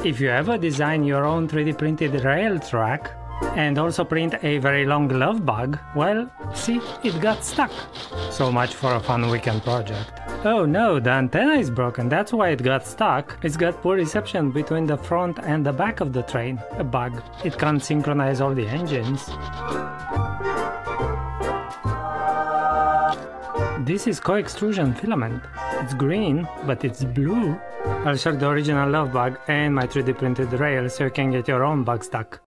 If you ever design your own 3D printed rail track and also print a very long love bug, well, see, it got stuck. So much for a fun weekend project. Oh no, the antenna is broken, that's why it got stuck. It's got poor reception between the front and the back of the train. A bug. It can't synchronize all the engines. This is co-extrusion filament. It's green, but it's blue. I'll show the original love bug and my 3D printed rail so you can get your own bug stuck.